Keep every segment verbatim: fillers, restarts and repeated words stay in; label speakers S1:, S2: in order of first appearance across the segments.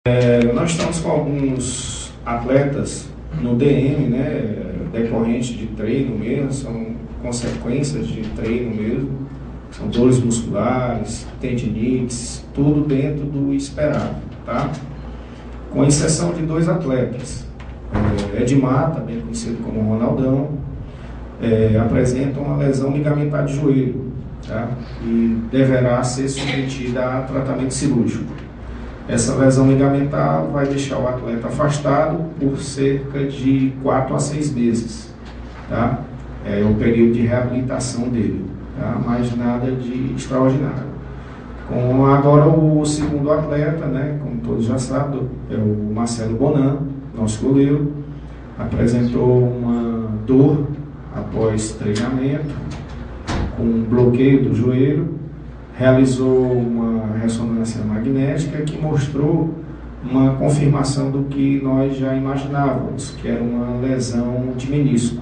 S1: É, nós estamos com alguns atletas no D M, né, decorrente de treino mesmo, são consequências de treino mesmo, são dores musculares, tendinites, tudo dentro do esperado, tá? Com exceção de dois atletas, é, Edmar, também conhecido como Ronaldão, é, apresenta uma lesão ligamentar de joelho, tá? E deverá ser submetida a tratamento cirúrgico. Essa lesão ligamentar vai deixar o atleta afastado por cerca de quatro a seis meses, tá? É o período de reabilitação dele, tá? Mas nada de extraordinário. Com agora o segundo atleta, né, como todos já sabem, é o Marcelo Bonan, nosso goleiro, apresentou uma dor após treinamento, com bloqueio do joelho, realizou uma ressonância magnética que mostrou uma confirmação do que nós já imaginávamos, que era uma lesão de menisco,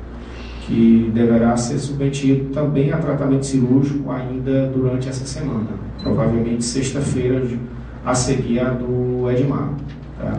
S1: que deverá ser submetido também a tratamento cirúrgico ainda durante essa semana, provavelmente sexta-feira a seguir a do Edmar. Tá?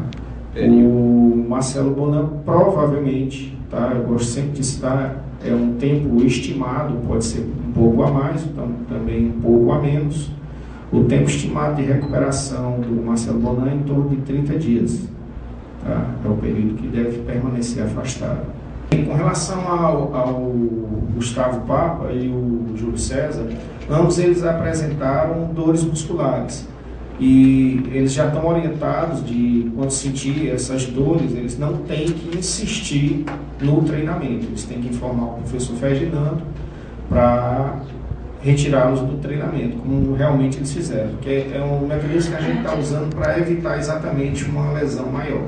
S1: O Marcelo Bonan provavelmente, tá? Eu gosto sempre de citar, é um tempo estimado, pode ser um pouco a mais, então, também um pouco a menos. O tempo estimado de recuperação do Marcelo Bonan é em torno de trinta dias. Tá? É o período que deve permanecer afastado. E com relação ao, ao Gustavo Papa e o Júlio César, ambos eles apresentaram dores musculares. E eles já estão orientados de, quando sentir essas dores, eles não têm que insistir no treinamento. Eles têm que informar o professor Ferdinando para retirá-los do treinamento, como realmente eles fizeram. Porque é um mecanismo que a gente está usando para evitar exatamente uma lesão maior.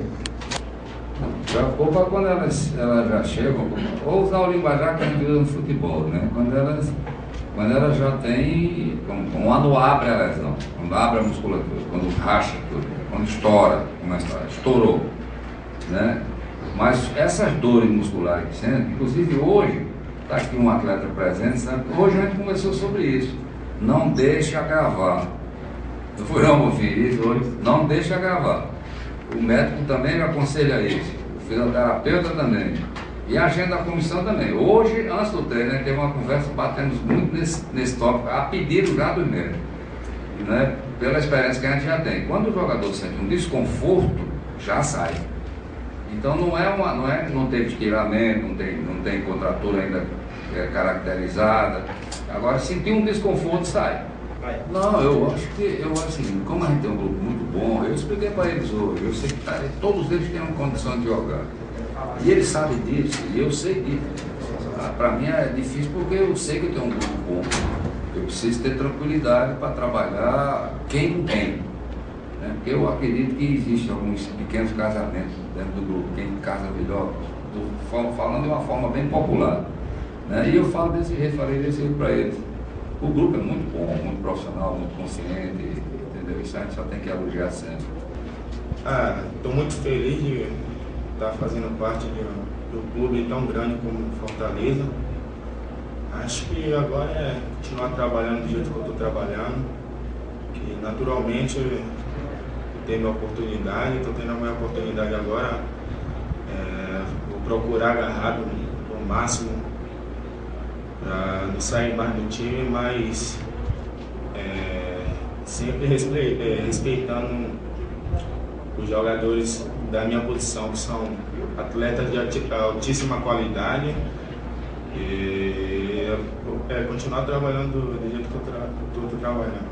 S2: Preocupa quando elas, elas já chegam, ou usar o linguajar que a gente usa no futebol, né? Quando elas, quando elas já têm, quando abre a lesão, quando abre a musculatura, quando racha tudo, quando estoura, como a história, estourou, né? Mas essas dores musculares que sentem, inclusive hoje, está aqui um atleta presente, sabe? Hoje a gente conversou sobre isso, não deixe agravar. Eu fui não ouvir isso hoje, não deixe agravar. O médico também me aconselha isso, o fisioterapeuta também, e a agenda da comissão também. Hoje, antes do treino, né, teve uma conversa, batemos muito nesse, nesse tópico, a pedido já do médico, né, pela experiência que a gente já tem. Quando o jogador sente um desconforto, já sai. Então não é uma, não é, não tem estiramento, não tem, não tem contratura ainda é, caracterizada. Agora, sentir um desconforto, sai. Não, eu acho que, eu assim, como a gente tem um grupo muito bom, eu expliquei para eles hoje, eu sei que tá, todos eles têm uma condição de jogar. E eles sabem disso, e eu sei disso. Para mim é difícil porque eu sei que eu tenho um grupo bom. Eu preciso ter tranquilidade para trabalhar quem não tem. Né? Porque eu acredito que existem alguns pequenos casamentos dentro do grupo, quem casa melhor, tô falando de uma forma bem popular. Né? E eu falo desse jeito, falei desse jeito para eles. O grupo é muito bom, muito profissional, muito consciente, entendeu? Isso a gente só tem que elogiar sempre.
S3: Ah, estou muito feliz de estar fazendo parte de um clube tão grande como Fortaleza. Acho que agora é continuar trabalhando do jeito que eu estou trabalhando, que naturalmente eu tenho a oportunidade, estou tendo a minha oportunidade agora, é, vou procurar agarrar o máximo para não sair mais do time, mas é, sempre respe, é, respeitando os jogadores da minha posição, que são atletas de altíssima qualidade, e é, continuar trabalhando do jeito que eu estou trabalhando.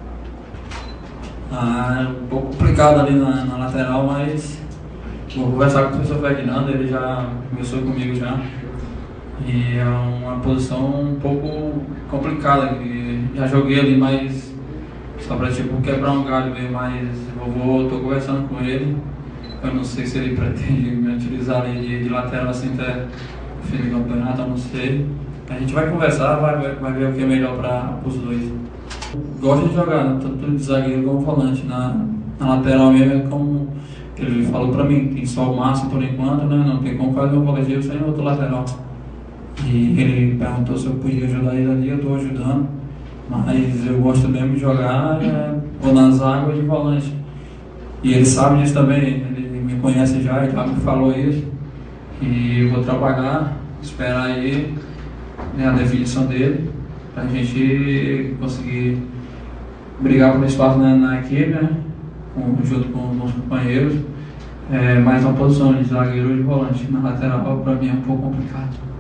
S4: Ah, é um pouco complicado ali na, na lateral, mas vou conversar com o professor Ferdinando, ele já conversou comigo já. E é uma posição um pouco complicada, que já joguei ali, mas só para tipo quebrar um galho mesmo, mas vovô, tô conversando com ele, eu não sei se ele pretende me utilizar ali de, de lateral assim até o fim do campeonato, eu não sei. A gente vai conversar, vai, vai ver o que é melhor para os dois. Gosto de jogar, né? Tanto de zagueiro como volante, na, na lateral mesmo é como ele falou para mim, tem só o Márcio por enquanto, né? Não tem como fazer um coletivo sem outro lateral. E ele perguntou se eu podia ajudar ele ali, eu estou ajudando, mas eu gosto mesmo de jogar é, ou na zaga ou de volante. E ele sabe disso também, ele me conhece já, ele já me falou isso. E eu vou trabalhar, esperar aí, né, a definição dele, para a gente conseguir brigar por espaço na, na equipe, né, com, junto com os companheiros. É, mais uma posição de zagueiro ou de volante na lateral, para mim é um pouco complicado.